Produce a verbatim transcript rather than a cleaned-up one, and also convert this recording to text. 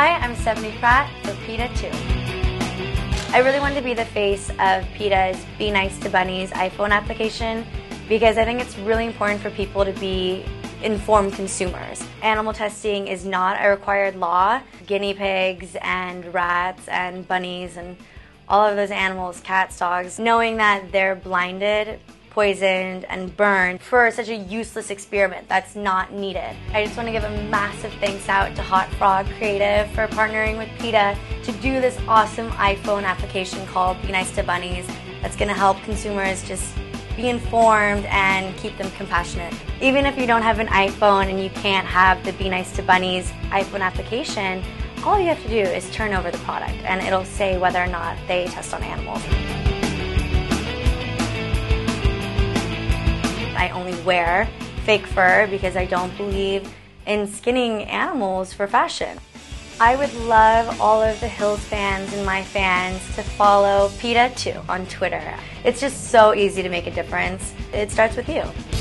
Hi, I'm Stephanie Pratt for PETA two. I really wanted to be the face of PETA's Be Nice to Bunnies iPhone application because I think it's really important for people to be informed consumers. Animal testing is not a required law. Guinea pigs and rats and bunnies and all of those animals, cats, dogs, knowing that they're blinded, poisoned, and burned for such a useless experiment that's not needed. I just want to give a massive thanks out to Hot Frog Creative for partnering with PETA to do this awesome iPhone application called Be Nice to Bunnies that's going to help consumers just be informed and keep them compassionate. Even if you don't have an iPhone and you can't have the Be Nice to Bunnies iPhone application, all you have to do is turn over the product and it'll say whether or not they test on animals. I only wear fake fur because I don't believe in skinning animals for fashion. I would love all of the Hills fans and my fans to follow PETA two on Twitter. It's just so easy to make a difference. It starts with you.